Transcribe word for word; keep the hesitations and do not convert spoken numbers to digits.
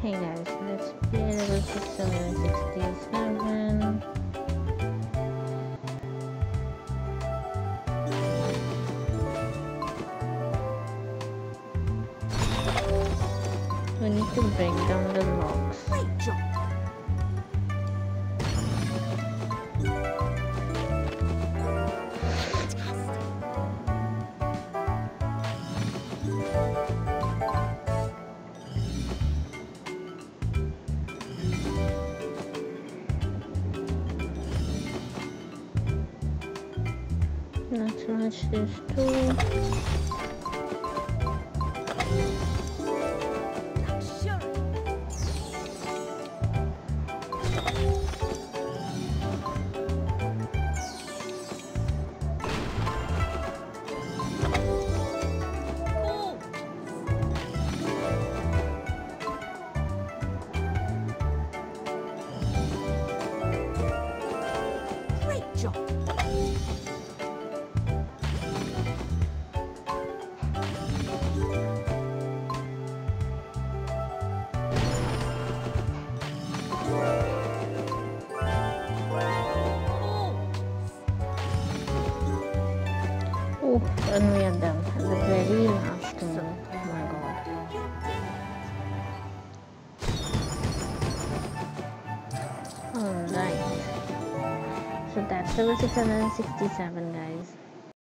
Hey guys, let's play level six hundred sixty-seven. We need to break down the locks. Great job. Let's match this too. Great job. Oh, and we are done at the very last one. Oh my god. Alright. So that's level six hundred sixty-seven, guys.